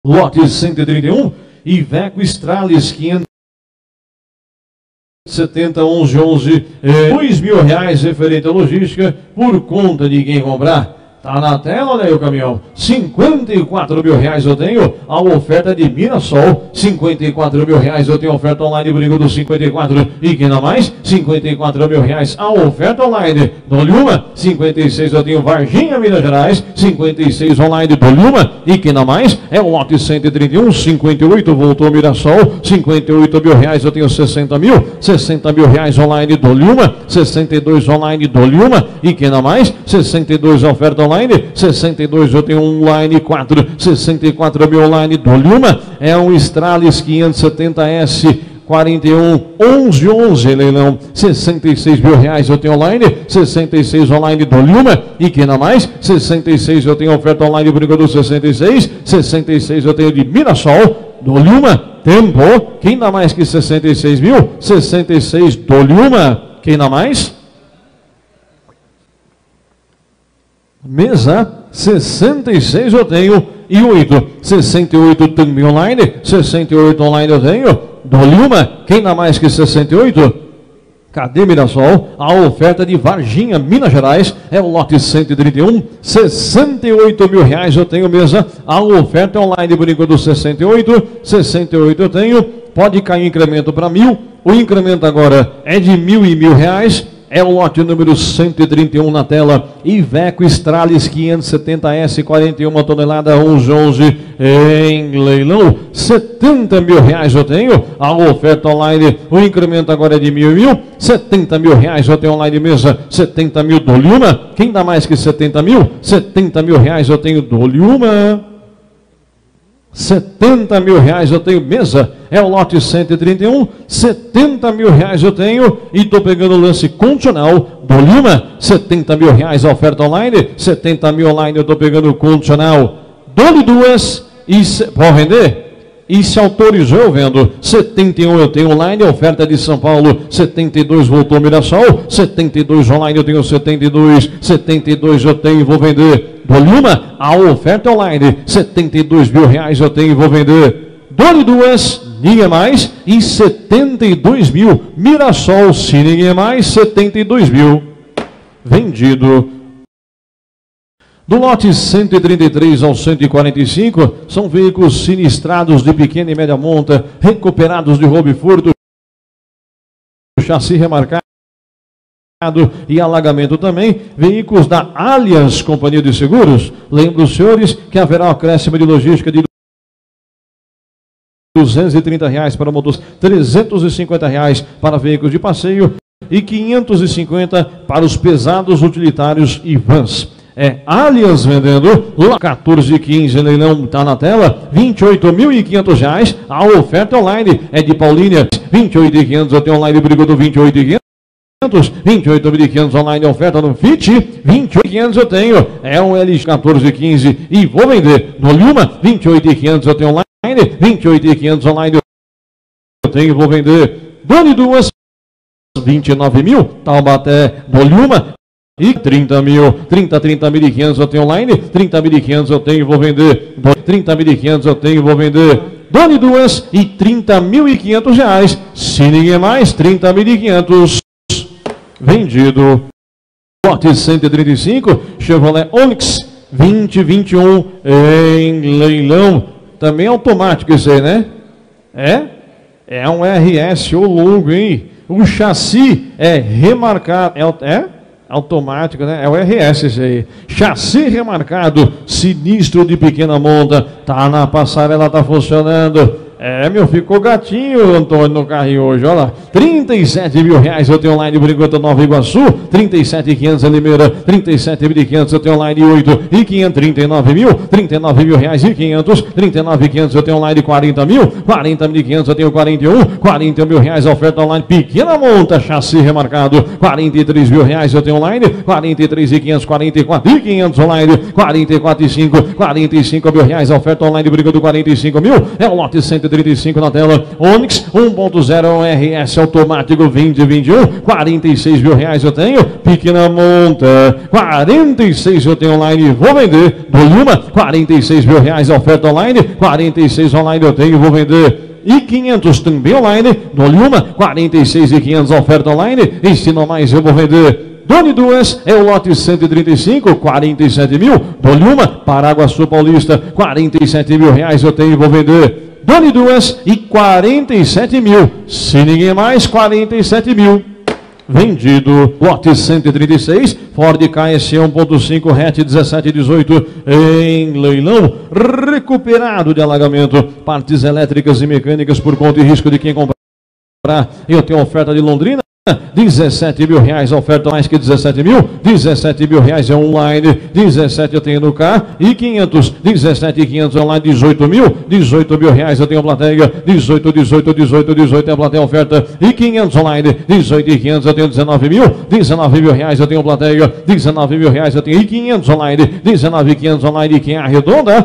Lote 131, Iveco Stralis 570 1111, R$2.000 referente à logística, por conta de quem comprar. Tá na tela, olha aí o caminhão. R$54.000 eu tenho a oferta de Mirassol. R$54.000 eu tenho a oferta online Brigo do 54. E quem dá mais? R$54.000 a oferta online do Luma. 56 eu tenho Varginha, Minas Gerais. 56 online do Luma. E quem dá mais? É o lote 131. 58 voltou Mirassol. R$58.000 eu tenho 60 mil. R$60.000 online do Luma. 62 online do Luma. E quem dá mais? 62 a oferta online. 62 eu tenho um online 4, 64 mil online do Luma, é um Stralis 570S 41 1111 leilão, R$66.000 eu tenho online, 66 online do Luma, e quem não mais? 66 eu tenho oferta online Briga do 66, 66 eu tenho de Mirassol do Luma, tempo, quem dá mais que 66 mil? 66 do Luma, quem dá mais? Mesa, 66 eu tenho e 8, 68 também online, 68 online eu tenho, do Luma, quem dá mais que 68? Cadê Mirassol? A oferta de Varginha, Minas Gerais, é o lote 131, R$68.000 eu tenho mesa, a oferta online por enquanto 68, 68 eu tenho, pode cair incremento para 1.000, o incremento agora é de 1.000 e R$1.000, é o lote número 131 na tela, Iveco Stralis 570S, 41 tonelada, 1111 em leilão, R$70.000 eu tenho, a oferta online, o incremento agora é de 1.000 e 1.000, R$70.000 eu tenho online mesa, 70 mil do Luma, quem dá mais que 70 mil? 70 mil reais eu tenho do Luma. 70 mil reais eu tenho mesa, é o lote 131, 70 mil reais eu tenho, e estou pegando o lance condicional do Lima, 70 mil reais a oferta online, 70 mil online eu estou pegando o condicional, dou-lhe duas, e pode vender? E se autorizou eu vendo, 71 eu tenho online, oferta de São Paulo, 72 voltou Mirassol, 72 online eu tenho 72, 72 eu tenho e vou vender. Do Luma, a oferta online, 72 mil reais eu tenho e vou vender. Dou-lhe duas, ninguém mais, e 72 mil. Mirassol, se ninguém mais, 72 mil. Vendido. Do lote 133 ao 145, são veículos sinistrados de pequena e média monta, recuperados de roubo e furto, chassi remarcado e alagamento também, veículos da Allianz Companhia de Seguros. Lembro os senhores que haverá um acréscimo de logística de R$230 para motos, R$350 para veículos de passeio e R$550 para os pesados utilitários e vans. É Allianz vendendo, lá 14,15 leilão está na tela, R$28.500, a oferta online é de Paulínia, 28.500 eu tenho online, brigou do 28.500, 28.500 online, oferta no Fit, 28.500 eu tenho, é um LX 14,15 e vou vender no Luma, 28.500 eu tenho online, 28.500 online eu tenho e vou vender, dou-lhe duas, 29 mil, Taubaté do Luma, e 30 mil, 30.500 eu tenho online, 30.500 eu tenho e vou vender, 30.500 eu tenho e vou vender, dou-lhe duas e R$30.500 reais, se ninguém mais, 30.500, vendido. Lote 135, Chevrolet Onix 2021 em leilão, também automático esse aí, né? É um RS, ô longo, hein? O chassi é remarcado, automático, né? É o RS esse aí. Chassi remarcado, sinistro de pequena monta, tá na passarela, tá funcionando. Ficou gatinho, Antônio, no carrinho hoje, olha lá. 37 mil reais eu tenho online por enquanto Nova Iguaçu, 37.500 em Limeira, 37.500 eu tenho online 8 e 500, 39 mil reais e 500, 39.500 eu tenho online 40 mil, 40.500 eu tenho 40 mil reais a oferta online, pequena monta, chassi remarcado, 43 mil reais eu tenho online, 43.500, 44.500 online, 44.500, 45 mil reais a oferta online, briga do 45 mil, é o lote 136, 135 na tela. Onix 1.0 RS automático 2021, 46 mil reais eu tenho. Pequena monta, 46 eu tenho online, vou vender. Dolima, 46 mil reais a oferta online, 46 online eu tenho, vou vender. E 500 também online, Dolima, 46 e 500 a oferta online, ensino mais, eu vou vender. Doni Duas é o lote 135, 47 mil. Dolima, Paraguaçu Paulista, 47 mil reais eu tenho e vou vender. Doni Duas e 47 mil. Se ninguém mais, 47 mil. Vendido. Lote 136, Ford KS 1.5 hatch 1718 em leilão. Recuperado de alagamento. Partes elétricas e mecânicas por conta e risco de quem comprar. Eu tenho oferta de Londrina. 17 mil reais, a oferta mais que 17 mil, 17 mil reais é online, 17 eu tenho no carro e 500, 17 e 500 online, 18 mil reais eu tenho plateia, 18 é a plateia oferta e 500 online, 18 e 500 eu tenho 19 mil reais eu tenho plateia, 19 mil reais eu tenho e 500 online, 19 e 500 online e quem arredonda,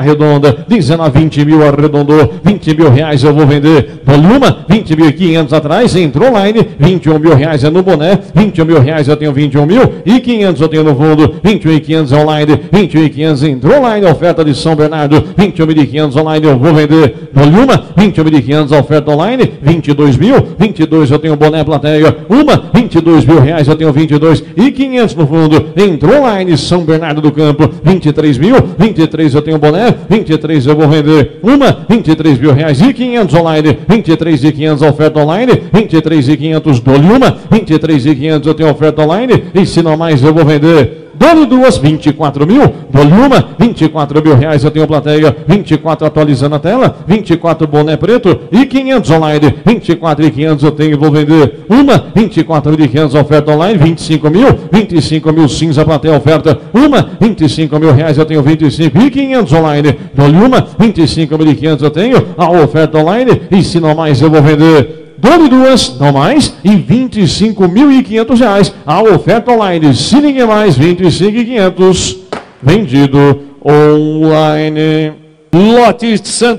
19, 20 mil arredondou, 20 mil reais eu vou vender, Dolima, 20 mil e 500 atrás, entrou online, 21 mil reais é no boné, 21 mil reais eu tenho 21 mil e 500 eu tenho no fundo, 21 e 500 online, 21 e 500 entrou online, oferta de São Bernardo, 21 mil e 500 online eu vou vender, Dolima, 21 mil e 500 oferta online, 22 mil, 22 eu tenho boné plateia, 22 mil reais eu tenho 22 e 500 no fundo, entrou online São Bernardo do Campo, 23 mil, 23 eu tenho boné, 23 eu vou vender, 23 mil reais e 500 online, 23 e 500 oferta online, 23 e 500 Dolima, 23 e 500 eu tenho oferta online, e se não mais eu vou vender. Doni Duas, 24 mil, Dolima, 24 mil reais eu tenho plateia, 24 atualizando a tela, 24 boné preto e 500 online, 24 e 500 eu tenho e vou vender. 24 e 500 oferta online, 25 mil cinza plateia oferta, 25 mil reais eu tenho 25 e 500 online, Dolima, 25 mil e 500 eu tenho, a oferta online, e se não mais eu vou vender. Doni Duas, não mais, e 25.500 reais. A oferta online, se ninguém mais, 25.500. Vendido online. Lote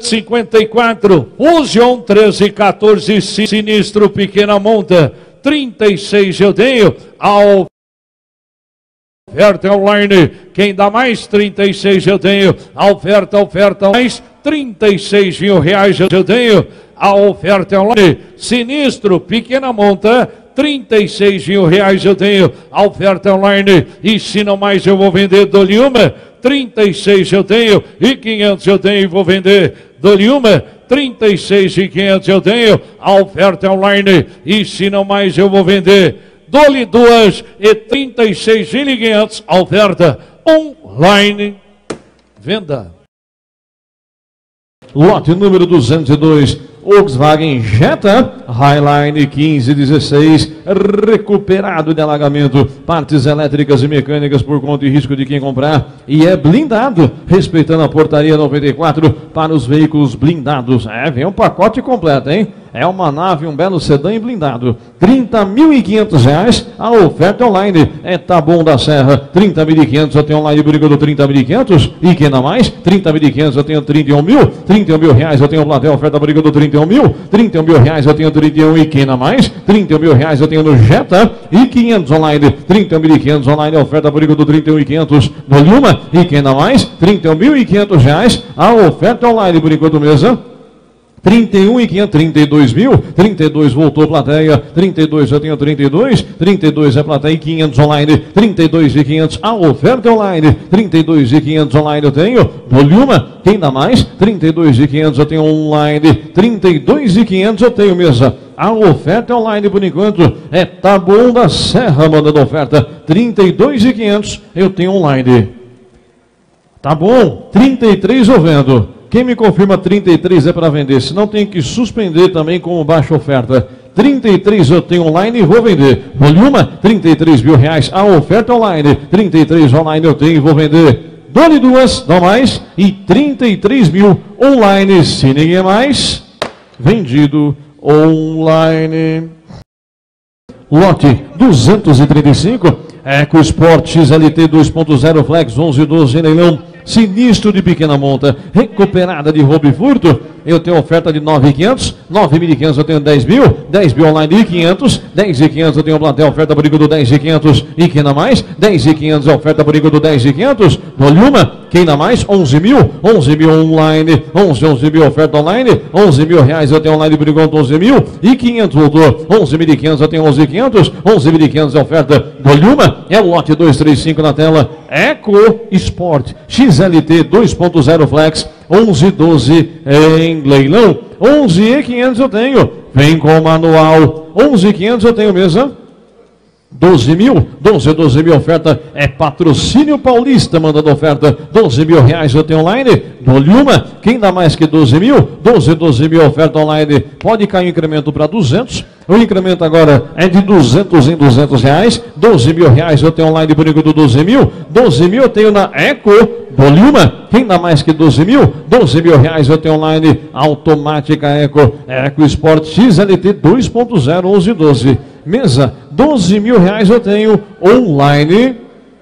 154, 11, 13, 14, sinistro, pequena monta, 36 eu tenho. A oferta online, quem dá mais, 36 eu tenho. A oferta mais, 36 mil reais eu tenho. A oferta online, sinistro, pequena monta, 36 mil reais eu tenho. A oferta online, e se não mais eu vou vender. Dolima, 36 eu tenho e 500 eu tenho e vou vender. Dolima, 36 e 500 eu tenho. A oferta online, e se não mais eu vou vender. Dole Duas e 36.500, a oferta online, venda. Lote número 202, Volkswagen Jetta, Highline 1516, recuperado de alagamento, partes elétricas e mecânicas por conta e risco de quem comprar, e é blindado, respeitando a portaria 94 para os veículos blindados. Vem um pacote completo, hein? É uma nave, um belo sedã e blindado. 30.500 reais, a oferta online. É Taboão da Serra, 30.500 eu tenho online por enquanto 30.500. E quem não mais? 30.500 eu tenho 31 mil. 31 mil reais eu tenho plateia, oferta por enquanto 31 mil. 31 mil reais eu tenho 31 e quem não mais? 31 mil reais eu tenho no Jetta e 500 online. 31.500 online, oferta por enquanto 31.500 no Luma. E quem não mais? 31.500 reais, a oferta online por enquanto mesa. 31 e 500, 32 mil, 32 voltou plateia, 32 eu tenho 32, 32 é plateia e 500 online, 32 e 500 a oferta online, 32 e 500 online eu tenho, Dolima, quem dá mais? 32 e 500 eu tenho online, 32 e 500 eu tenho mesa. A oferta online por enquanto é Taboão da Serra mandando oferta, 32 e 500 eu tenho online. Tá bom, 33 eu vendo. Quem me confirma 33 é para vender, senão tem que suspender também como baixa oferta. 33 eu tenho online e vou vender. Dolima, 33 mil reais a oferta online. 33 online eu tenho e vou vender. Dole Duas, não mais. E 33 mil online, se ninguém mais. Vendido online. Lote 235. EcoSport XLT 2.0 Flex 1112 em leilão. Sinistro de pequena monta, recuperada de roubo e furto, eu tenho oferta de 9.500, 9.500 eu tenho 10 mil online e 500, 10.500 eu tenho plateia, oferta por enquanto 10.500 e quem dá mais? 10.500 é oferta por enquanto 10.500, dou-lhe uma, quem dá mais? 11 mil online, 11 mil oferta online, 11 mil reais eu tenho online por enquanto 11 mil e 500 voltou, 11.500 eu tenho 11.500, 11.500 é oferta, dou-lhe uma, é o lote 235 na tela, Eco Sport XLT 2.0 Flex, 11.12 em leilão, 11.500 eu tenho, vem com o manual, 11.500 eu tenho mesa, 12 mil oferta, é Patrocínio Paulista mandando oferta, 12 mil reais eu tenho online, dou-lhe uma, quem dá mais que 12 mil? 12 mil oferta online, pode cair o incremento para 200, o incremento agora é de 200 em 200 reais, 12 mil reais eu tenho online por enquanto 12 mil eu tenho na Eco, dou-lhe uma, quem dá mais que 12 mil? 12 mil reais eu tenho online, automática Eco Sport XLT 2.0, 11.12. Mesa, 12 mil reais eu tenho online.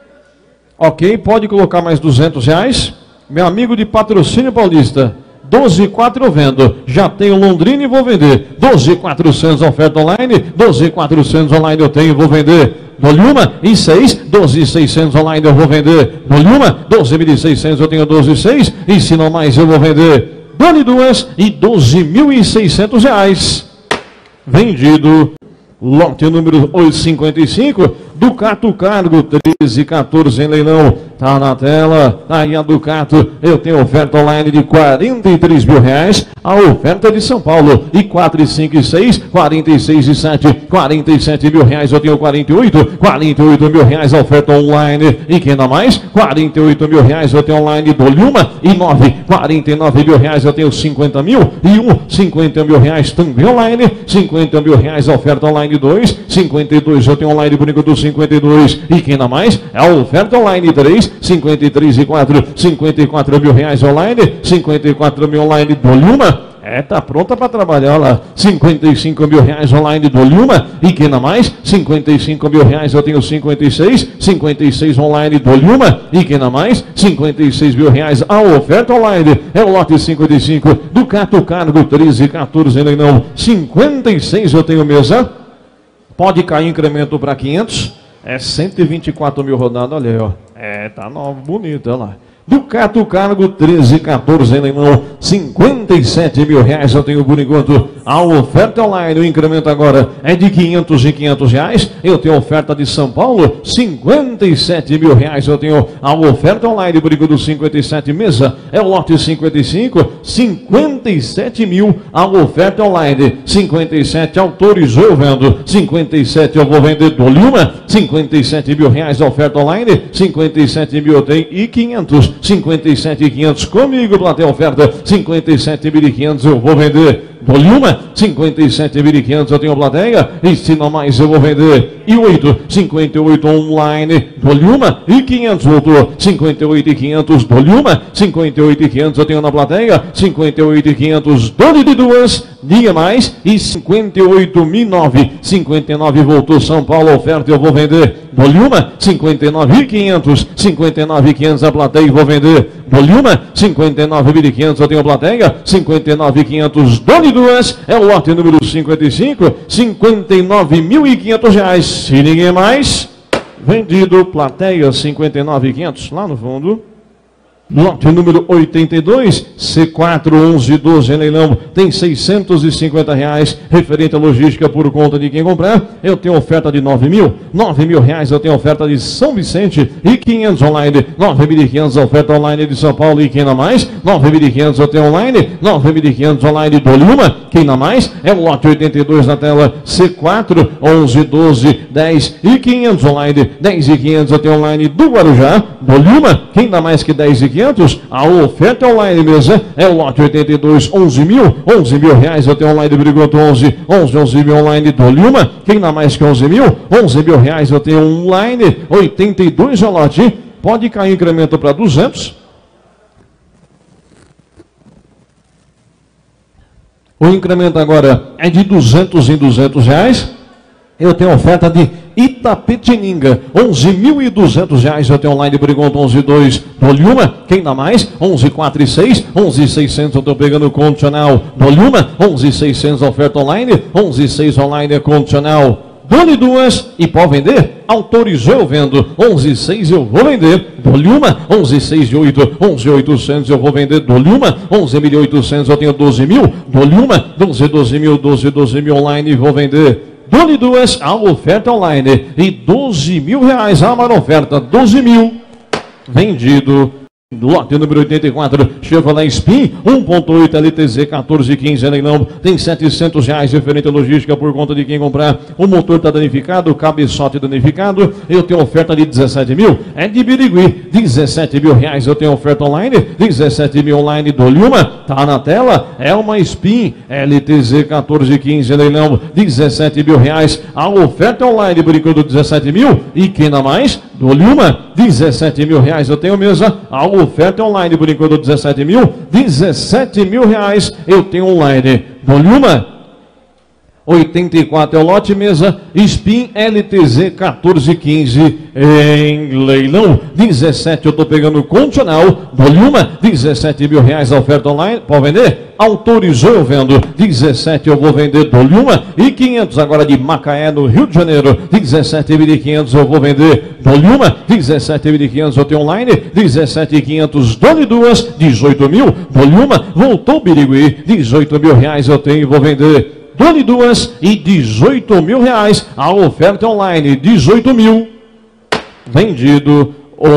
Ok, pode colocar mais 200 reais. Meu amigo de Patrocínio Paulista, 12.4 eu vendo. Já tenho Londrina e vou vender. 12.400 oferta online. 12.400 online eu tenho e vou vender. Dou-lhe uma e 6, 12.600 online eu vou vender. Dou-lhe uma, 12.600 eu tenho 12.6 e se não mais eu vou vender. Dou-lhe duas e 12.600 reais. Vendido. Lote número 855, Ducato Cargo 1314 em leilão, tá na tela, tá aí a Ducato, eu tenho oferta online de 43 mil reais, a oferta de São Paulo, e 4, 5 e 6, 46 e 7, 47 mil reais, eu tenho 48 mil reais, a oferta online, e quem dá mais? 48 mil reais, eu tenho online, dou-lhe uma, e 9, 49 mil reais, eu tenho 50 mil, e 50 mil reais também online, 50 mil reais, a oferta online 2, 52 eu tenho online por enquanto 52, e quem dá mais? É a oferta online 3, 53 e 4, 54 mil reais online, 54 mil online, dou-lhe uma, tá pronta para trabalhar lá, 55 mil reais online, dou-lhe uma, e quem dá mais? 55 mil reais eu tenho 56, 56 online, dou-lhe uma, e quem dá mais? 56 mil reais, a oferta online, é o lote 55, Ducato Cargo 1314 em leilão, 56 eu tenho mesa, pode cair incremento para 500, é 124 mil rodadas, olha aí, ó. Tá nova, bonita, olha lá. Ducato Cargo 1314 em leilão, 57 mil reais eu tenho por enquanto. A oferta online, o incremento agora é de 500 e 500 reais. Eu tenho oferta de São Paulo, 57 mil reais eu tenho. A oferta online por enquanto 57 mesa, é o lote 55, 57 mil a oferta online. 57 autorizou eu vendo, 57 eu vou vender, dou-lhe uma, 57 mil reais a oferta online, 57 mil eu tenho e 500. 57.500 comigo, plateia oferta, 57.500 eu vou vender, dou-lhe uma, 57.500 eu tenho plateia, e se não mais eu vou vender, e 8, 58 online, dou-lhe uma, e 500 voltou, 58.500, dou-lhe uma, 58.500 eu tenho na plateia, 58.500, dou-lhe de duas, diga mais, e 58.009, 59 voltou São Paulo, oferta eu vou vender, dou-lhe uma, 59.500, 59.500 a plateia e vou vender, dou-lhe uma, 59.500 eu tenho plateia, 59.500, dou-lhe duas, é o lote número 55, 59.500 reais, se ninguém mais, vendido, plateia 59.500, lá no fundo. Lote número 82, C4 1112 em leilão, tem 650 reais, referente à logística por conta de quem comprar. Eu tenho oferta de 9 mil reais, eu tenho oferta de São Vicente e 500 online, 9.500 oferta online de São Paulo e quem dá mais? 9.500 eu tenho online, 9.500 online, dou-lhe uma, quem dá mais? É o lote 82 na tela, C4 1112 10 e 500 online, 10 e 500 eu tenho online do Guarujá, dou-lhe uma, quem dá mais que 10 e 500? A oferta online mesa é o lote 82, 11 mil reais eu tenho online, brigoto 11 mil online, dou-lhe uma, quem dá mais que 11 mil reais eu tenho online, 82 é o lote, pode cair incremento para 200, o incremento agora é de 200 em 200 reais, eu tenho oferta de Itapetininga, R$11.200 eu tenho online por enquanto, 11.2, dou-lhe uma, quem dá mais? 11.406, 11.600 eu estou pegando condicional, dou-lhe uma, 11.600 oferta online, 11.6 online é condicional. Dou-lhe duas e pode vender? Autorizou, eu vendo. 11.6 eu vou vender. Dou-lhe uma. 11.608. 11.800 eu vou vender. Dou-lhe uma. 11.800 eu tenho 12.000. Dou-lhe uma. 12.000 online e vou vender. Dou-lhe duas. A oferta online. E R$12.000. A maior oferta. 12.000. Vendido. Lote número 84, Chevrolet Spin, 1.8 LTZ 1415, leilão, tem R$700 referente à logística por conta de quem comprar. O motor está danificado, o cabeçote danificado, eu tenho oferta de 17.000, é de Birigui, R$17.000 eu tenho oferta online, 17.000 online, dou-lhe uma, tá na tela, é uma Spin, LTZ 1415, leilão, R$17.000, a oferta online por enquanto 17.000, e quem dá mais? Dou-lhe uma, R$17.000 eu tenho mesa, a oferta online por enquanto 17.000, R$17.000 eu tenho online. Dou-lhe uma, 84 é o lote, mesa, Spin LTZ 1415 em leilão, 17 eu estou pegando condicional, dou-lhe uma, R$17.000 a oferta online, pode vender? Autorizou, eu vendo, 17 eu vou vender, dou-lhe uma, e 500 agora de Macaé no Rio de Janeiro, 17.500 eu vou vender, dou-lhe uma, 17.500 eu tenho online, 17.500 dou-lhe duas, 18.000, dou-lhe uma, voltou Birigui, R$18.000 eu tenho e vou vender. Dou-lhe duas e R$18.000. A oferta online, 18.000. Vendido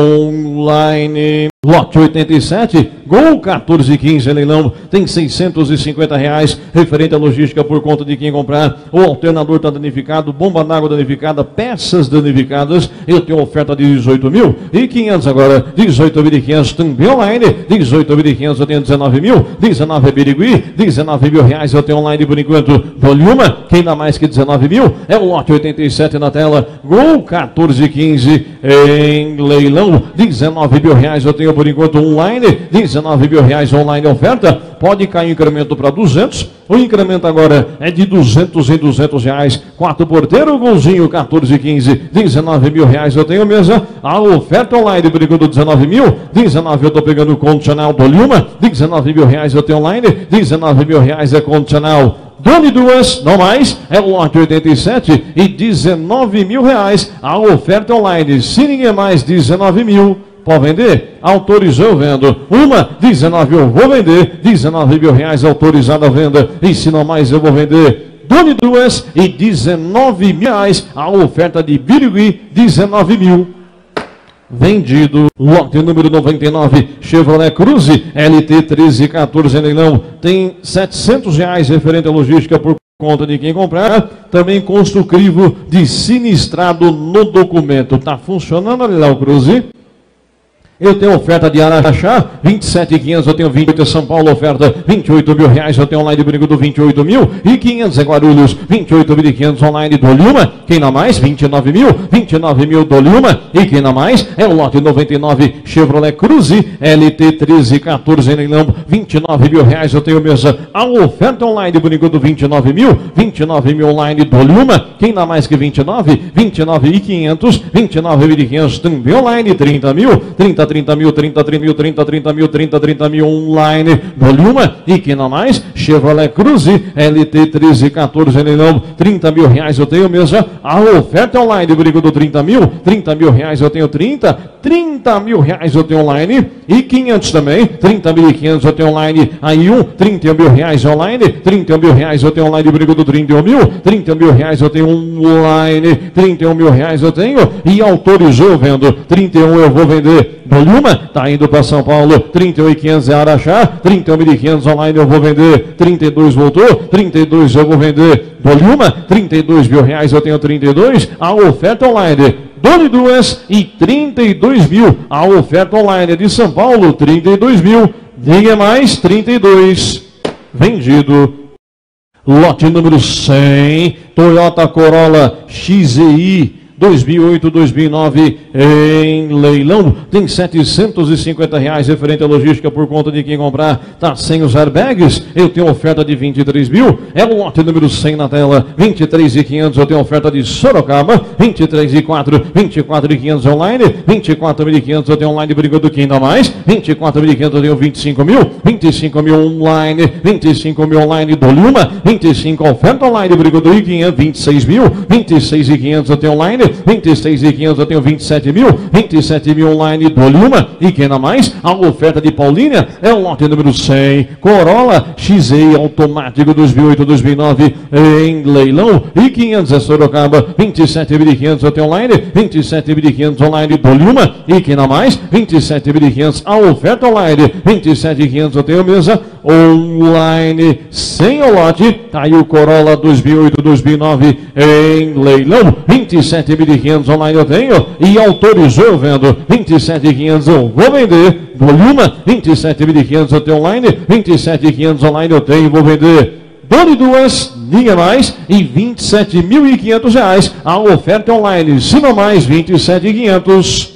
online. Lote 87, Gol 1415, leilão, tem R$650, referente à logística por conta de quem comprar. O alternador está danificado, bomba d'água danificada, peças danificadas, eu tenho oferta de 18.000 e 500 agora, 18.500 também online, 18.500 eu tenho 19.000, 19 é Birigui, R$19.000 eu tenho online por enquanto, dou-lhe uma, quem dá mais que 19.000, é o lote 87 na tela, Gol 1415 em leilão, R$19.000 eu tenho por enquanto online, R$19.000 online oferta, pode cair incremento para 200, o incremento agora é de 200 em R$200, 4 porteiro, Golzinho 1415, R$19.000 eu tenho mesa, a oferta online por enquanto 19.000, 19 eu estou pegando condicional, dou-lhe uma, R$19.000 eu tenho online, R$19.000 é condicional. Dou-lhe duas, não mais, é o lote 87 e R$19.000 a oferta online, se ninguém mais, 19.000. Pode vender? Autorizou, eu vendo. Uma, 19 eu vou vender. R$19.000 autorizada a venda. E se não mais eu vou vender. Dou-lhe duas e R$19.000 a oferta de Birigui, 19.000. Vendido. Lote número 99, Chevrolet Cruze, LT 1314 em leilão. Tem R$700 referente à logística por conta de quem comprar. Também consta o crivo de sinistrado no documento. Está funcionando ali lá o Cruze? Eu tenho oferta de Araxá, 27.500, eu tenho 28 São Paulo, oferta R$28.000, eu tenho online por enquanto 28.000 e 500 em Guarulhos, 28.500 online, dou-lhe uma, quem dá mais? 29.000 dou-lhe uma e quem dá mais? É o lote 99 Chevrolet Cruze, LT 1314 em leilão, R$29.000 eu tenho mesa, a oferta online por enquanto 29.000 online, dou-lhe uma, quem dá mais que 29.500, 29.500 também online, 30.000 online, dou-lhe uma, e que não mais, Chevrolet Cruze, LT 1314 em leilão, R$30.000 eu tenho mesa, a oferta online, brigo do 30.000 eu tenho 30.000 eu tenho online, e 500 também, 30.500 eu tenho online, aí R$31.000 online, R$31.000 eu tenho online, brigo do 31.000 eu tenho online, R$31.000 eu tenho, e autorizou eu vendo, 31 eu vou vender, dou-lhe uma, tá indo para São Paulo, 31.500 é Araxá, 31.500 online eu vou vender, 32 voltou, 32 eu vou vender, dou-lhe uma, R$32.000 eu tenho 32, a oferta online, dou-lhe duas e 32.000, a oferta online de São Paulo, 32.000, diga mais, 32, vendido. Lote número 100, Toyota Corolla XEI, 2008, 2009 em leilão. Tem R$750 referente à logística por conta de quem comprar. Tá sem os airbags. Eu tenho oferta de 23 mil. É o lote número 100 na tela. 23.500 eu tenho oferta de Sorocaba. 23.400, 24.500 online. 24.500 eu tenho online brigando quem dá mais. 24.500 eu tenho 25 mil. 25 mil online. 25 mil online do Luma. 25 oferta online brigando 26 mil. 26.500 eu tenho online. 26.500 eu tenho 27 mil. 27 mil online do Luma. E quem dá mais? A oferta de Paulínia é o lote número 100. Corolla XE automático 2008, 2009 em leilão. E 500 é Sorocaba. 27.500 eu tenho online. 27.500 online do Luma. E quem dá mais? 27.500 a oferta online. 27.500 eu tenho mesa online sem o lote. Tá aí o Corolla 2008, 2009 em leilão. 27.500 online eu tenho e autorizou eu vendo. 27.500 eu vou vender. Do Luma, 27.500 eu tenho online. 27.500 online eu tenho e vou vender. Dole duas, ninguém mais, e R$27.500 a oferta online. Se não mais, 27.500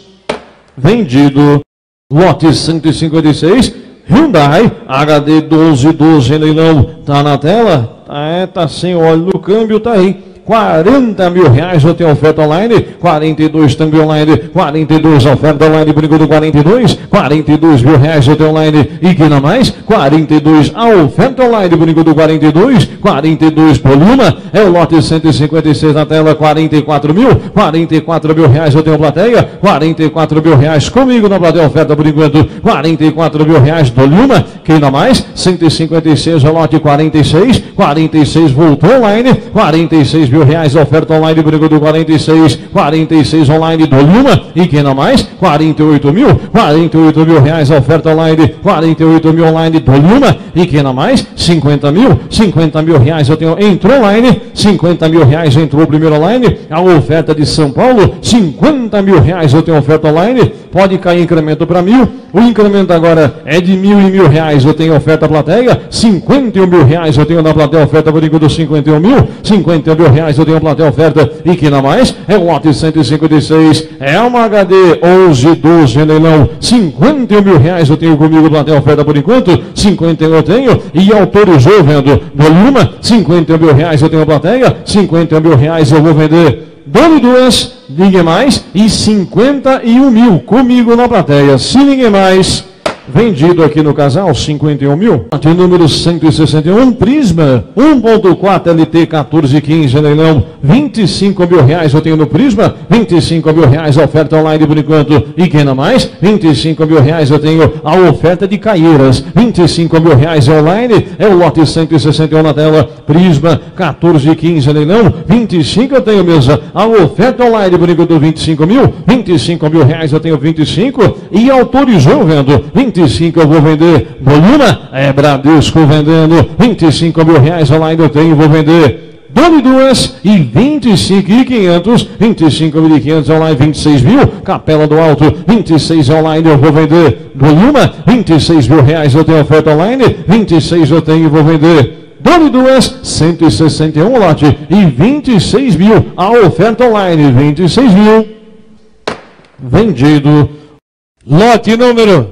vendido. Lote 156, Hyundai HD 1212 em leilão. Tá na tela? Tá sem óleo no câmbio, tá aí. R$40.000 eu tenho oferta online, 42 também online, 42 oferta online, brincou do 42, R$42.000 eu tenho online, e que não mais, 42 a oferta online, brincou do 42, 42 por Luma, é o lote 156 na tela, 44 mil, R$44.000 eu tenho plateia, R$44.000 comigo na plateia, oferta por enquanto, R$44.000 do Luma, que não mais, 156 é o lote 46, 46 voltou online, R$46.000 oferta online, brincou do 46, 46 online do Luma, e quem não mais? 48 mil, R$48.000 oferta online, 48 mil online do Luma, e quem não mais? 50 mil, R$50.000 eu tenho, entrou online, R$50.000 entrou primeiro online, a oferta de São Paulo, R$50.000 eu tenho oferta online, pode cair incremento para 1.000, o incremento agora é de 1.000 e R$1.000 eu tenho oferta plateia, R$51.000 eu tenho na plateia oferta, brincou do 51 mil, R$51.000 eu tenho plateia oferta, e que não mais, é o lote 156, é uma HD 1112 em leilão, R$51.000 eu tenho comigo plateia oferta por enquanto, 51 eu tenho, e autorizou vendo, do Luma, R$51.000 eu tenho plateia, R$51.000 eu vou vender, dole duas, ninguém mais, e 51 mil comigo na plateia, se ninguém mais. Vendido aqui no casal, 51 mil. Lote número 161, Prisma, 1.4 LT 1415, leilão, R$25.000 eu tenho no Prisma, R$25.000 a oferta online por enquanto, e quem não mais? R$25.000 eu tenho a oferta de Caieiras, R$25.000 online, é o lote 161 na tela, Prisma, 1415, leilão, 25 eu tenho mesa, a oferta online por enquanto, 25 mil, R$25.000 eu tenho 25, e autorizou vendo, 25 eu vou vender, Luma, é Bradesco vendendo, R$25.000 online eu tenho, vou vender, dole duas, e 25.500, 25.500 online, 26 mil, Capela do Alto, 26 online eu vou vender, do Luma, R$26.000 eu tenho oferta online, 26 eu tenho e vou vender, dole duas, 161 lote, e 26 mil, a oferta online, 26 mil, vendido, lote número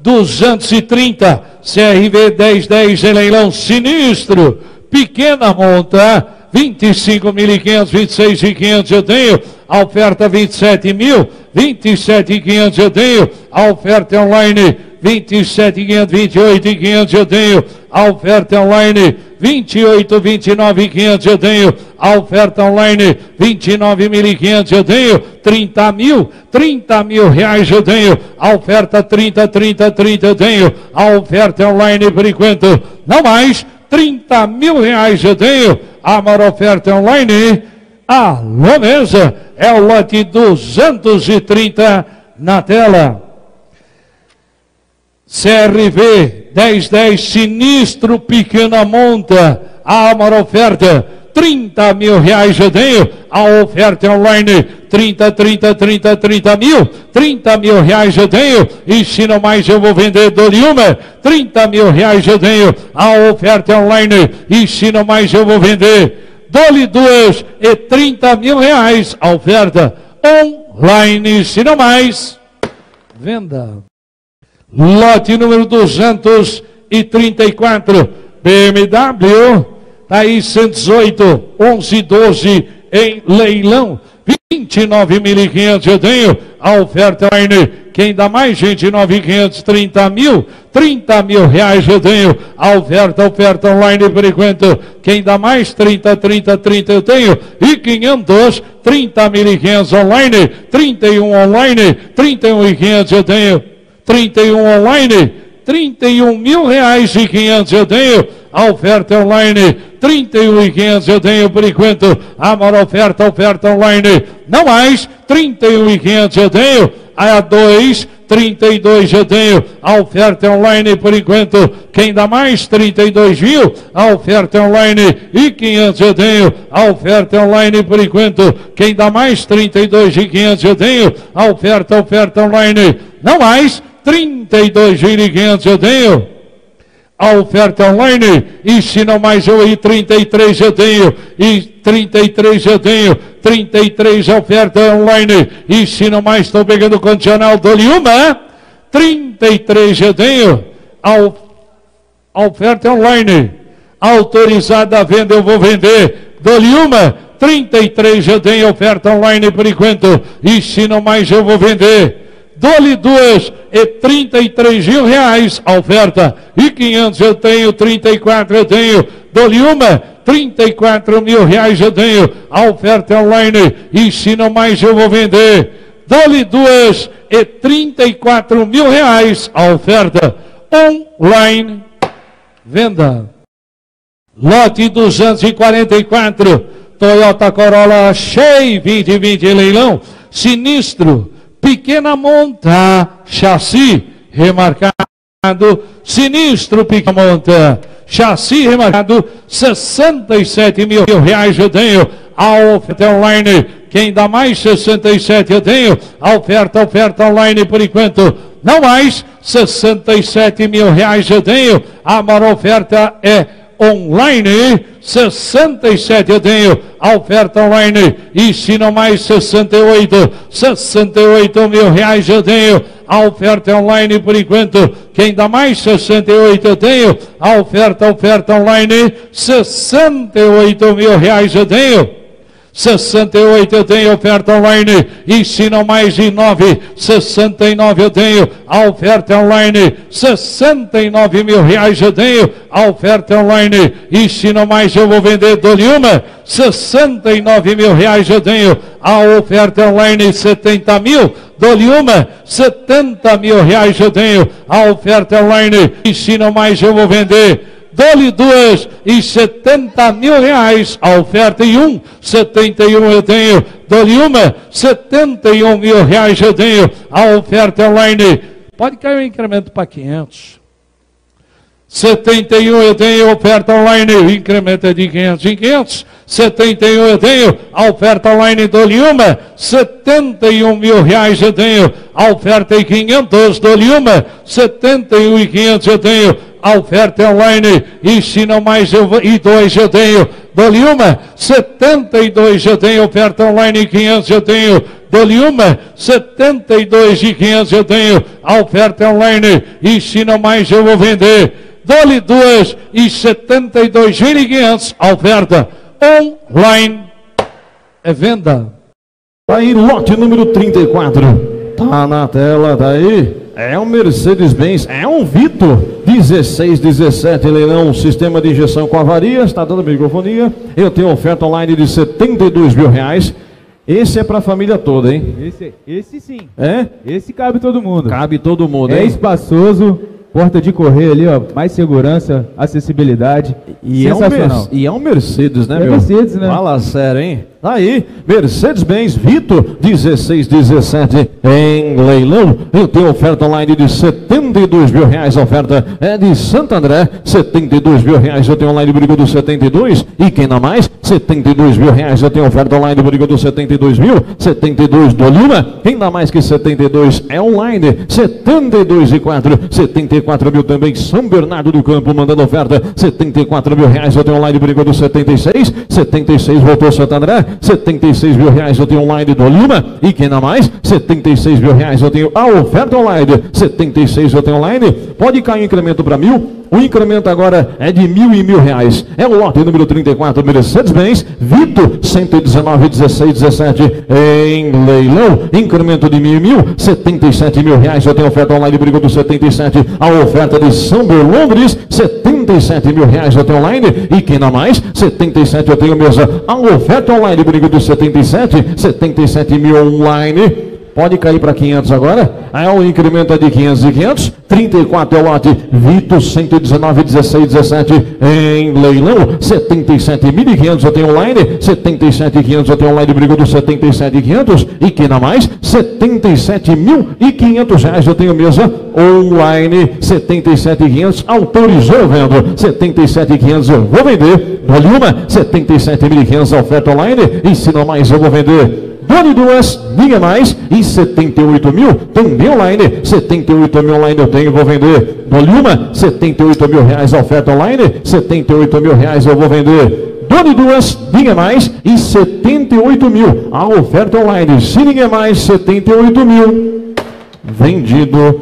230, CRV 1010 em leilão sinistro, pequena monta, 25.500, 26.500 eu tenho, a oferta 27 mil, 27.500 eu tenho, a oferta online 27.500, 28.500 eu tenho, a oferta online 28, 29.500 eu tenho, a oferta online 29.500 eu tenho, 30 mil reais eu tenho, a oferta 30 eu tenho, a oferta online por enquanto, não mais, 30 mil reais eu tenho, a maior oferta online, alô mesa, é o lote 230 na tela. CRV 1010 sinistro pequena monta, a maior oferta 30 mil reais eu tenho, a oferta online 30 mil reais eu tenho, e se não mais eu vou vender do Luma, 30 mil reais eu tenho, a oferta online, e se não mais eu vou vender Dole 2 e 30 mil reais. A oferta online, se não mais. Venda. Lote número 234. BMW. Tá aí 118, 11, 12 em leilão. 29.500 eu tenho. A oferta online. Quem dá mais, gente? 9.500, 30 mil. 30 mil reais eu tenho. A oferta online por enquanto. Quem dá mais? 30 eu tenho. E 500, 30.500 online. 31 online. 31.500 eu tenho. 31 online. 31 mil reais e 500 eu tenho. A oferta online, 31.500 eu tenho por enquanto. A oferta online, não mais, 31.500 eu tenho. A 2, 32 eu tenho. A oferta online por enquanto. Quem dá mais? 32 mil. A oferta online e 500 eu tenho. A oferta online por enquanto. Quem dá mais? 32 e 500 eu tenho. A oferta online, não mais, 32.500 eu tenho. A oferta online, e se não mais eu aí, 33 eu tenho, e 33 eu tenho, 33 a oferta online, e se não mais estou pegando o condicional, dou-lhe uma, 33 eu tenho, a oferta online, autorizada a venda eu vou vender, dou-lhe uma, 33 eu tenho, oferta online por enquanto, e se não mais eu vou vender. Dole 2 e 33 mil reais a oferta. E 500 eu tenho, 34 eu tenho. Dole uma, 34 mil reais eu tenho. A oferta online. E se não mais eu vou vender. Dole 2 e 34 mil reais a oferta online. Venda. Lote 244. Toyota Corolla Cheio 2020 leilão. Sinistro. Pequena monta, chassi remarcado, sinistro, pequena monta, chassi remarcado, 67 mil reais eu tenho. A oferta online, quem dá mais? 67 eu tenho. A oferta online por enquanto, não mais, 67 mil reais eu tenho. A maior oferta é online, 67 eu tenho. A oferta online, e se não mais, 68 mil reais eu tenho. A oferta online por enquanto. Quem dá mais? 68 eu tenho. A oferta online, 68 mil reais eu tenho. 68 eu tenho, oferta online, e se não mais de 9, 69 eu tenho, a oferta online, 69 mil reais eu tenho, a oferta online, e se não mais eu vou vender, dou-lhe uma, 69 mil reais eu tenho, a oferta online, 70 mil, dou-lhe uma, 70 mil reais eu tenho, a oferta online, e se não mais eu vou vender, dou-lhe 2 e 70 mil reais a oferta, e 71 eu tenho, dou-lhe uma, 71 mil reais eu tenho, a oferta online, pode cair o incremento para 500, 71 eu tenho, oferta online, o incremento é de 500 em 500, 71 eu tenho, a oferta online, dou-lhe uma, 71 mil reais eu tenho, a oferta é 500, dou-lhe uma, 71 e 500 eu tenho, a oferta online, e se não mais eu vou, e 2 eu tenho, dou-lhe uma, 72 eu tenho, oferta online, 500 eu tenho, dou-lhe uma, 72 e 500 eu tenho, a oferta online, e se não mais eu vou vender, dou-lhe 2 e 72.500, a oferta online, é venda. Aí, lote número 34, tá na tela, tá aí. É um Mercedes-Benz, é um Vito, 1617 leilão, sistema de injeção com avaria, está dando microfonia. Eu tenho oferta online de 72 mil reais. Esse é para a família toda, hein? Esse sim. É? Esse cabe todo mundo. Cabe todo mundo, hein? É espaçoso, porta de correr ali, ó, mais segurança, acessibilidade. E sensacional. É um Mercedes, né, meu? Mercedes, né? Fala sério, hein? Aí, Mercedes-Benz Vito, 1617 em leilão. Eu tenho oferta online de 72 mil reais. A oferta é de Santo André, 72 mil reais. Eu tenho online briga do 72. E quem dá mais? 72 mil reais. Eu tenho oferta online briga do 72 mil. 72 do Lima. Quem dá mais que 72 é online. 72 e 4. 74 mil também. São Bernardo do Campo mandando oferta. 74 74 mil reais eu tenho online, brigou do 76, 76 voltou Santo André, 76 mil reais eu tenho online do Lima, e quem dá mais? 76 mil reais eu tenho a oferta online, 76 eu tenho online, pode cair o incremento para 1.000, o incremento agora é de 1.000 e R$1.000, é o lote número 34, Mercedes-Benz, Vito, 119, 16, 17, em leilão, incremento de 1.000 e 1.000, 77 mil reais eu tenho oferta online, brigou do 77, a oferta de São Berlondres, 77 mil reais eu tenho online, e quem dá mais? 77 eu tenho mesa, a oferta online, brigou do 77, 77 mil online. Pode cair para 500 agora. Aí o incremento é de 500 e 500. 34 é o lote. Vito, 119, 16, 17 em leilão. 77.500 eu tenho online. 77.500 eu tenho online. Brigou do 77.500. E quem dá mais? 77.500 reais eu tenho mesa online. 77.500 autorizou eu vendo. 77.500 eu vou vender. Dole uma. 77.500 oferta online. E se não mais eu vou vender. Dole duas, ninguém mais, e 78 mil, também online, 78 mil online eu tenho, vou vender. Dole uma, 78 mil reais a oferta online, 78 mil reais eu vou vender. Dole duas, ninguém mais, e 78 mil, a oferta online, se ninguém mais, 78 mil, vendido.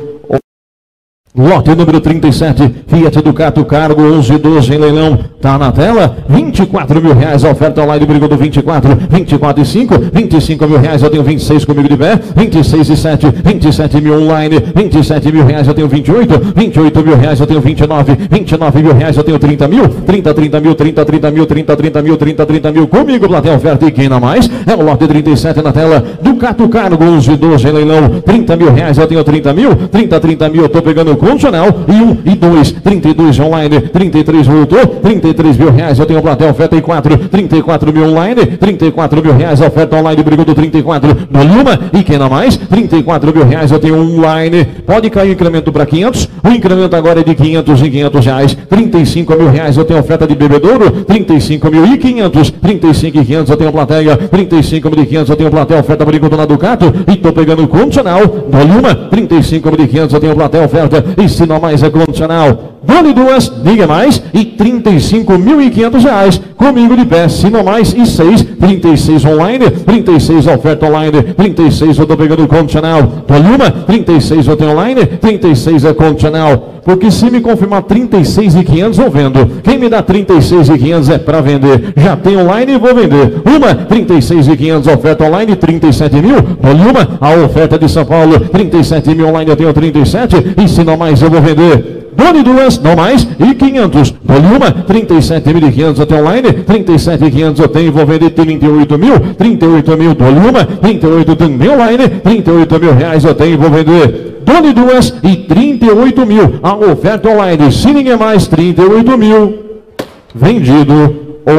Lote número 37, Fiat Ducato Cargo 1112 em leilão, tá na tela, 24 mil reais, a oferta online, brigou do 24, 24 e 5, 25 mil reais, eu tenho 26 comigo de pé, 26 e 7, 27 mil online, 27 mil reais, eu tenho 28, 28 mil reais, eu tenho 29, 29 mil reais, eu tenho 30 mil, 30 mil, 30 mil, 30 mil, 30 mil, comigo, plateia oferta, e quem na mais, é o lote 37 na tela, Ducato Cargo 1112 em leilão, 30 mil reais, eu tenho 30 mil, 30 mil, eu tô pegando condicional, e 1 e 2, 32 online, 33 voltou, 33 mil reais, eu tenho plateia oferta e 4, 34 mil online, 34 mil reais, oferta online, brigou do 34, no Luma, e quem não mais? 34 mil reais, eu tenho online, pode cair o incremento para 500, o incremento agora é de 500 e 500 reais, 35 mil reais, eu tenho oferta de bebedouro, 35 mil e 500, 35 e 500, eu tenho plateia, 35 mil e 500, eu tenho plateia oferta, brigou do na Ducato, e tô pegando condicional, no Luma, 35 mil e 500, eu tenho plateia oferta, e se não mais é condicional, Dole duas, diga mais, e 35.500 reais, comigo de pé, se não mais, e 6, 36 online, 36 oferta online, 36 eu tô pegando condicional, Dole uma, 36 eu tenho online, 36 é condicional, porque se me confirmar 36.500 eu vendo, quem me dá 36.500 é para vender, já tem online e vou vender, uma, 36.500 oferta online, 37 mil, Dole uma, a oferta de São Paulo, 37 mil online eu tenho 37, e se não mais eu vou vender. Dole duas, não mais, e 500. Dole uma, 37.500 eu tenho online, 37.500 eu tenho, vou vender 38 mil, 38 mil, dole uma, 38 também online, 38 mil reais eu tenho, vou vender. Dole duas e 38 mil, a oferta online, se ninguém mais, 38 mil, vendido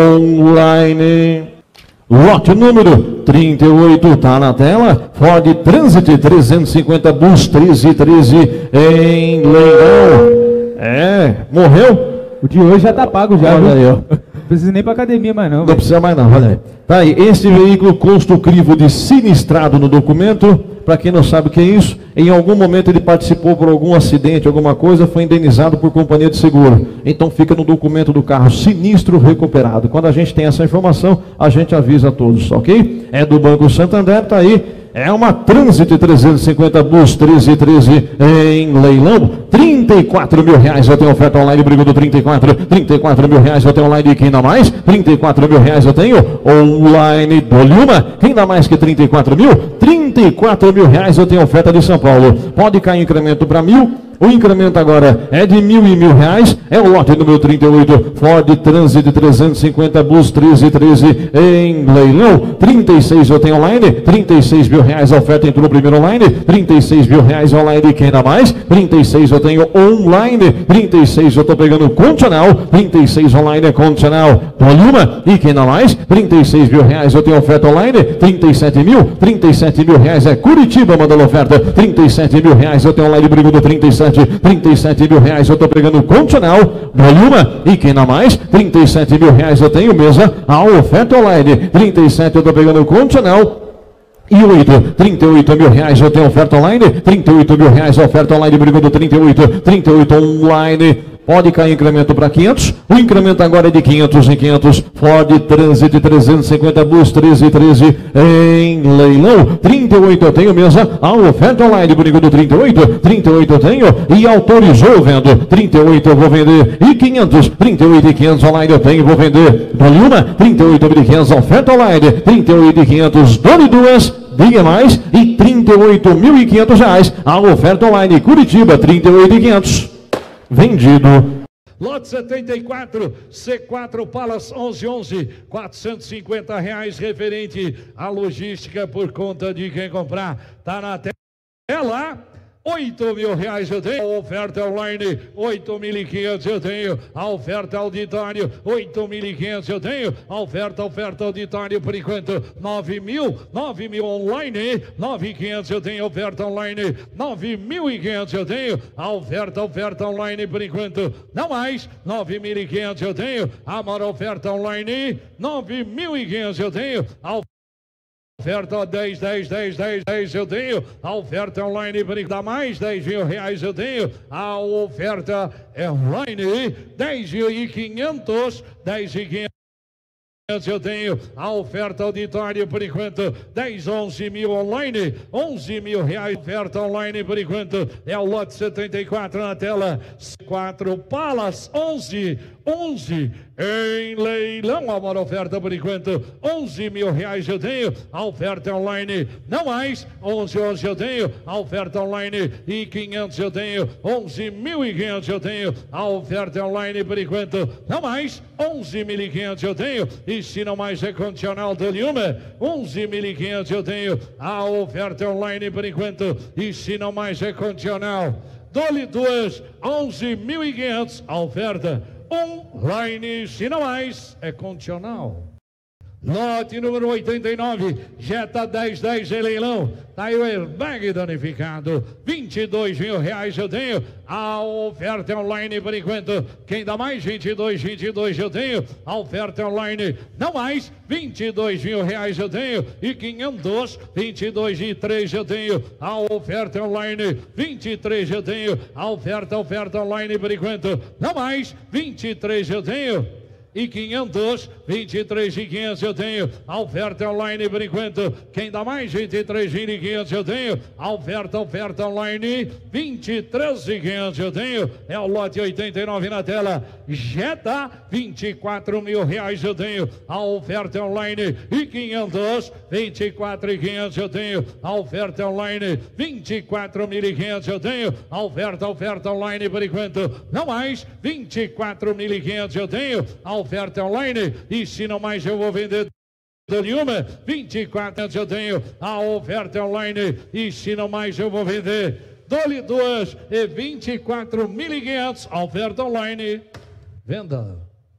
online. Lote número 38, está na tela, Ford Transit 350 Bus 1313 em leilão. Morreu? O de hoje já está pago já. Olha aí, ó. Não precisa nem para academia mais não. Não precisa mais não, olha aí. Tá aí, esse veículo consta o crivo de sinistrado no documento. Para quem não sabe o que é isso, em algum momento ele participou por algum acidente, alguma coisa, foi indenizado por companhia de seguro. Então fica no documento do carro, sinistro recuperado. Quando a gente tem essa informação, a gente avisa a todos, ok? É do Banco Santander, tá aí. É uma Transit 350 Bus 1313 em leilão, 34 mil reais, eu tenho oferta online, brigou do 34 mil reais, eu tenho online, e quem dá mais? 34 mil reais eu tenho online, Dole uma, quem dá mais que 34 mil? 34 mil reais eu tenho oferta de São Paulo, pode cair incremento para 1.000, o incremento agora é de 1.000 e R$1.000, é o lote número 38, Ford Transit 350 Bus 1313 em leilão, 36 eu tenho online, 36 mil reais a oferta entrou primeiro online, 36 mil reais online, quem dá mais? 36 eu tenho online, 36 eu estou pegando condicional, 36 online é condicional, Dole uma, e quem dá mais? 36 mil reais eu tenho oferta online, 37 mil reais é Curitiba mandando oferta, 37 mil reais eu tenho online, brigo do 37 mil reais eu estou pegando condicional, Dole uma, e quem dá mais? 37 mil reais eu tenho mesa, a oferta online, 37 eu estou pegando condicional, e 38 mil reais eu tenho oferta online, 38 mil reais oferta online, brigou do 38 online, Pode cair incremento para 500. O incremento agora é de 500 em 500. Ford Transit 350 Bus 1313 em leilão. 38 eu tenho mesa. A oferta online por enquanto 38. 38 eu tenho e autorizou vendo. 38 eu vou vender e 500. 38 e 500 online eu tenho e vou vender. Dole uma. 38.500 oferta online. 38.500 dole duas. Diga mais e R$38.500 a oferta online Curitiba 38.500 vendido. Lote 74, C4 Palace 1111, R$450 referente à logística por conta de quem comprar. Tá na tela. R$8.000 eu tenho, a oferta online, 8.500 eu tenho, a oferta auditório, 8.500 eu tenho, a oferta auditório por enquanto, 9.000 online, 9.500 eu tenho, oferta online, 9.500 eu tenho, a oferta online por enquanto, não mais, 9.500 eu tenho, a maior oferta online, 9.500 eu tenho, a oferta 10 eu tenho, a oferta online dá mais R$10.000 eu tenho, a oferta online 10.500, 10.500 eu tenho, a oferta auditório por enquanto 11.000 online, R$11.000 oferta online por enquanto, é o lote 74 na tela, 4 Palas 11 em leilão, a maior oferta por enquanto, R$11.000 eu tenho, a oferta online, não mais, 11 eu tenho, a oferta online e 500 eu tenho, 11.500 eu tenho, a oferta online por enquanto, não mais, 11.500 eu tenho, e se não mais é condicional, dole uma, 11.500 eu tenho, a oferta online por enquanto, e se não mais é condicional, dole duas, 11.500, a oferta online, se não mais, é condicional. Lote número 89, Jetta 1010 em leilão, tá aí o airbag danificado, R$22.000 eu tenho, a oferta online por enquanto, quem dá mais? 22 eu tenho, a oferta online, não mais, R$22.000 eu tenho, e 500, 22 e 3 eu tenho, a oferta online, 23 eu tenho, a oferta online por enquanto, não mais, 23 eu tenho, e 500, 23 e 500 eu tenho, a oferta online por enquanto, quem dá mais? 23 e 500 eu tenho, a oferta online, 23 e 500 eu tenho, é o lote 89 na tela, Jetta, R$24.000 eu tenho, a oferta online e 500, 24 e 500 eu tenho, a oferta online, 24.500 eu tenho, a oferta online por enquanto, não mais, 24.500 eu tenho, a oferta online, e se não mais eu vou vender dole uma, 24 eu tenho, a oferta online, e se não mais eu vou vender, dole duas, e 24.500, a oferta online, venda.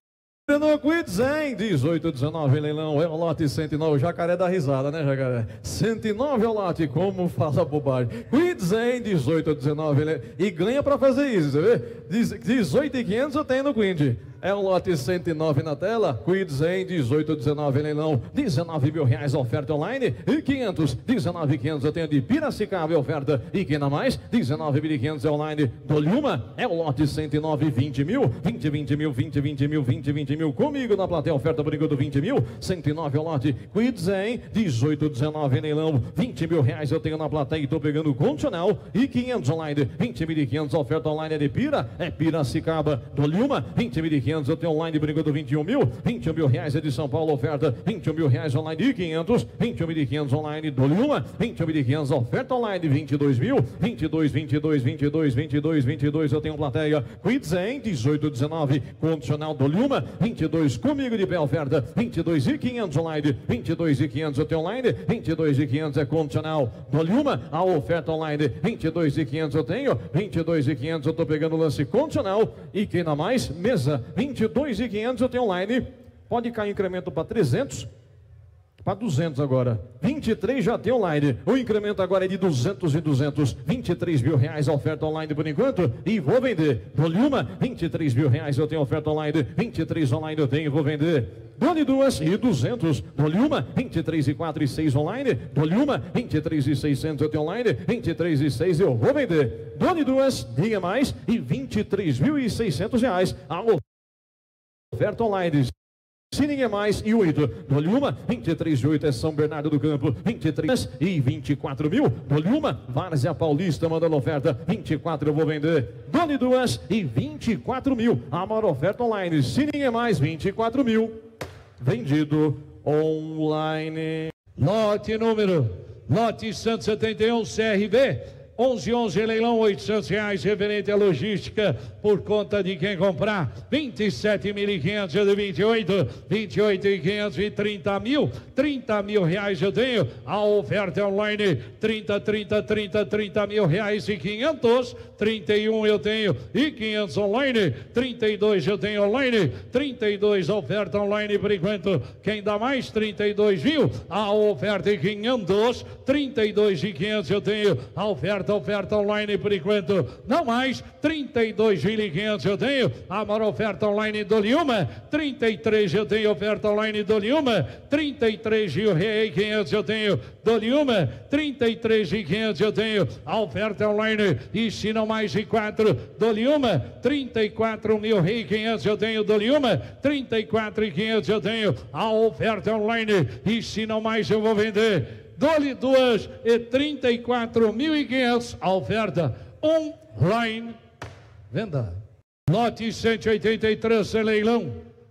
No Quids em 1819 em leilão, é o lote 109, o jacaré dá risada, né, jacaré? 109 é o lote, como fala bobagem. Quids em 1819 e ganha pra fazer isso, você vê? 18.500 eu tenho no Quid. É o lote 109 na tela, Quids em 1819 em leilão, R$19.000 oferta online e 500, 19.500 eu tenho de Piracicaba oferta e que não mais, 19.500 é online, dole uma, é o lote 109, 20.000, 20 mil, comigo na plateia, oferta por enquanto 20.000, 109 é o lote, Quids em 1819 em leilão, R$20.000 eu tenho na plateia e estou pegando o condicional e 500 online, 20.500 oferta online é de Piracicaba, dole uma, 20.500 eu tenho online por enquanto 21.000, R$21.000 é de São Paulo oferta, R$21.000 online e 500, 21.500 online, dole uma, 21.500 oferta online, 22.000, 22 eu tenho plateia, Quids em 1819, condicional dole uma, 22 comigo de pé oferta, 22.500 online, 22.500 eu tenho online, 22.500 é condicional, dole uma, a oferta online, 22.500 eu tenho, 22.500 eu tô pegando o lance condicional e quem não mais, mesa, 22.500 eu tenho online, pode cair incremento para 300, para 200 agora. 23 já tem online. O incremento agora é de 200 e 200. 23 mil reais a oferta online por enquanto. E vou vender. Dou-lhe uma. 23 mil reais eu tenho oferta online. 23 online eu tenho e vou vender. Dou-lhe 2 e 200. Dou-lhe uma. 23 e 4 e 6 online. Dou-lhe uma. 23 e 600 eu tenho online. 23 e 6 eu vou vender. Dou-lhe 2, diga mais. E 23.600 reais a oferta online. Se ninguém mais, e 8, dou-lhe uma, 23 e 8 é São Bernardo do Campo, 23 e 24 mil, dou-lhe uma, Várzea Paulista mandando oferta, 24 eu vou vender, dou-lhe 2 e 24 mil, a maior oferta online, se ninguém mais, 24 mil, vendido online. Lote 171 CRB, 1111 leilão, R$800, referente à logística, por conta de quem comprar, 27.500 de 28, 28.500 e 30 mil reais eu tenho, a oferta é online, 30 mil reais e 500, 31 eu tenho, e 500 online, 32 eu tenho online, 32 oferta online por enquanto, quem dá mais, 32 mil, a oferta é 500, 32 e 500 eu tenho, a oferta online por enquanto, não mais, 32.500 eu tenho, a maior oferta online dou-lhe uma, 33 eu tenho oferta online dou-lhe uma, 33.500 eu tenho, dou-lhe uma, 33.500 eu tenho, a oferta online, e se não mais de 4, dou-lhe uma, 34.500 eu tenho, dou-lhe uma, 34.500 eu tenho, a oferta online, e se não mais eu vou vender. Dou-lhe 2 e 34.500, a oferta online, venda. Lote 183, leilão.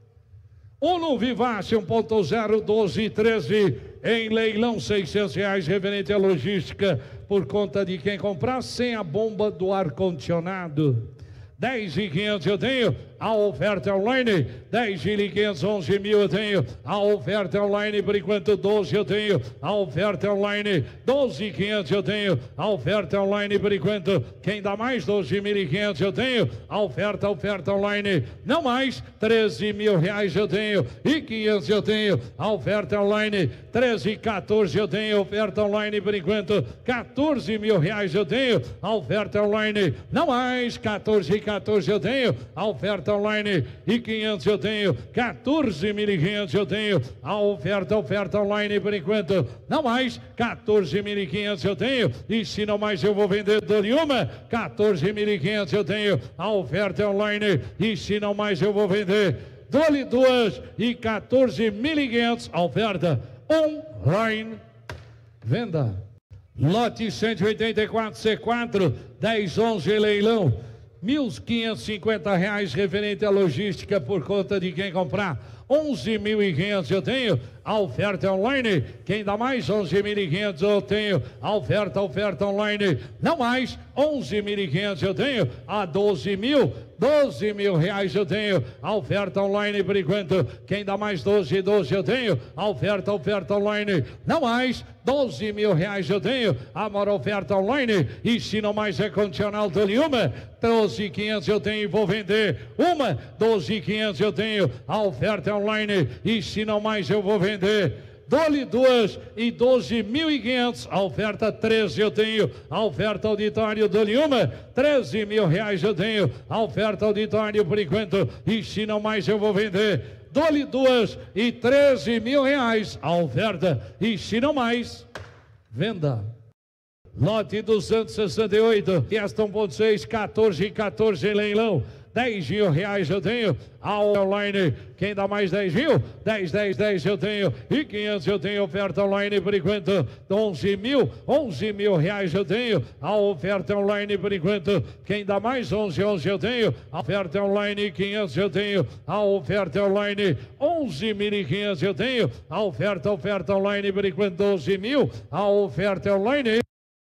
Uno Vivace 1.0, 12 e 13, em leilão, R$600, referente à logística, por conta de quem comprar, sem a bomba do ar-condicionado. 10.500 eu tenho, a oferta online, 10.500, 11 mil eu tenho, a oferta online por enquanto, 12 eu tenho, a oferta online, 12.500 eu tenho, a oferta online por enquanto, quem dá mais, 12.500 eu tenho, a oferta online, não mais, 13 mil reais eu tenho, e 500 eu tenho, a oferta online, 13.14 eu tenho, oferta online por enquanto, 14 mil reais eu tenho, a oferta online, não mais, 14 eu tenho, a oferta online, e 500 eu tenho, 14.500 eu tenho, a oferta online por enquanto, não mais, 14.500 eu tenho, e se não mais eu vou vender, dou-lhe uma, 14.500 eu tenho, a oferta online, e se não mais eu vou vender, dou-lhe 2 e 14.500, a oferta online, venda. Lote 184 C4, 1011 leilão, R$1.550, referente à logística, por conta de quem comprar, 11.500 eu tenho, a oferta online, quem dá mais, 11.500 eu tenho, a oferta online, não mais, 11.500 eu tenho, a 12 mil reais eu tenho, a oferta online por enquanto, quem dá mais, 12 eu tenho, a oferta online, não mais, 12 mil reais eu tenho, a maior oferta online, e se não mais é condicional, dou-lhe uma, 12.500 eu tenho e vou vender, uma, 12.500 eu tenho, a oferta online, e se não mais eu vou vender. Dou-lhe 2 e 12.500, a oferta 13 eu tenho, a oferta auditório dou-lhe uma, 13 mil reais eu tenho, a oferta auditório por enquanto, e se não mais eu vou vender. Dou-lhe 2 e 13 mil reais, a oferta, e se não mais, venda. Lote 268, Fiesta 1.6, 14 e 14 em leilão, 10 mil reais eu tenho, a online, quem dá mais, 10 mil, 10 eu tenho, e 500 eu tenho, oferta online por enquanto, 11 mil reais eu tenho, a oferta online por enquanto, quem dá mais, 11 eu tenho, a oferta online, 500 eu tenho, a oferta online, 11.500 eu tenho, a oferta online por enquanto, 12 mil, a oferta online,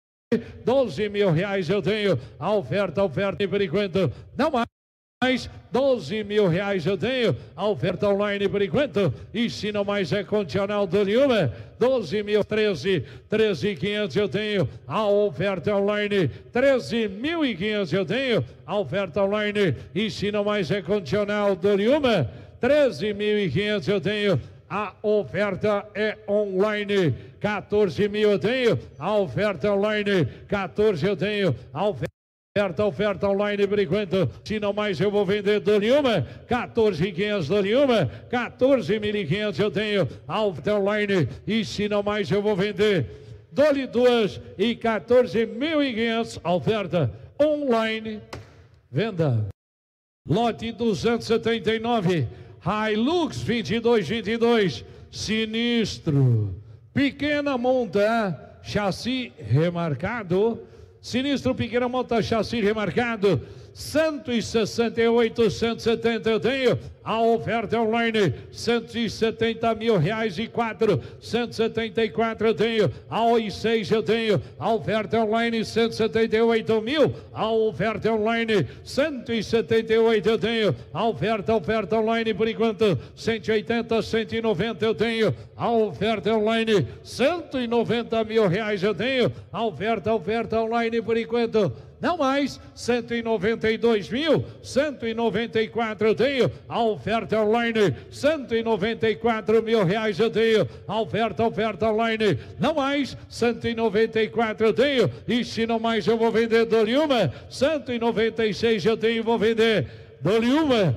12 mil reais eu tenho, a oferta por enquanto, não mais, 12 mil reais eu tenho, a oferta online por enquanto, e se não mais é condicional, dou-lhe uma, 12 mil, 13.500 eu tenho, a oferta online, 13.500 eu tenho, a oferta online, e se não mais é condicional, dou-lhe uma, 13.500 eu tenho, A oferta é online, 14 mil eu tenho. A oferta online, 14 eu tenho. A oferta online por enquanto. Se não mais eu vou vender, dou-lhe uma. 14.500, dou-lhe uma. 14.500 eu tenho. A oferta online. E se não mais eu vou vender, dou-lhe duas. E 14.500. A oferta online. Venda. Lote 279. Hilux 2222. Sinistro. Pequena monta. Chassi remarcado. Sinistro, pequena monta, chassi remarcado, 168, 170 eu tenho. A oferta online, 170 mil reais e 4, 174 eu tenho. A OI6 eu tenho. A oferta online, 178 mil. A oferta online, 178 eu tenho. A oferta online por enquanto, 180, 190 eu tenho. A oferta online, 190 mil reais eu tenho. A oferta online por enquanto, não mais, 192 mil, 194 eu tenho. A oferta online, 194 mil reais eu tenho. A oferta online, não mais, 194 eu tenho. E se não mais eu vou vender, dou-lhe uma. 196 eu tenho, vou vender. Dou-lhe uma,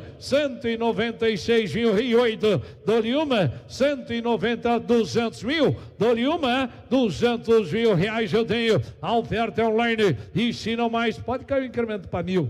196.008, dou-lhe uma, 190, 200 mil, dou-lhe uma, 200 mil reais eu tenho. A oferta online, e se não mais, pode cair o incremento para 1.000,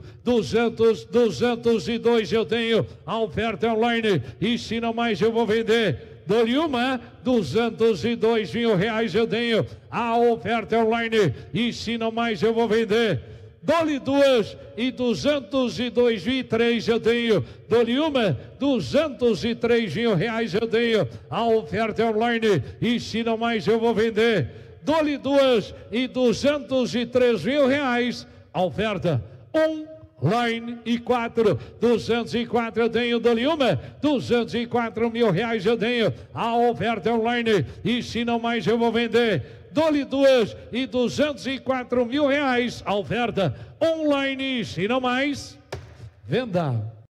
202 eu tenho. A oferta online, e se não mais eu vou vender, dou-lhe uma, 202 mil reais eu tenho. A oferta online, e se não mais eu vou vender, dou-lhe duas e 202.003 eu tenho. Dou-lhe uma, 203 mil reais eu tenho. A oferta online, e se não mais eu vou vender, dou-lhe duas e 203 mil reais. A oferta online e 4, 204 eu tenho. Dou-lhe uma, 204 mil reais eu tenho. A oferta online, e se não mais eu vou vender, dou-lhe duas e 204 mil reais. A oferta online, se não mais, venda.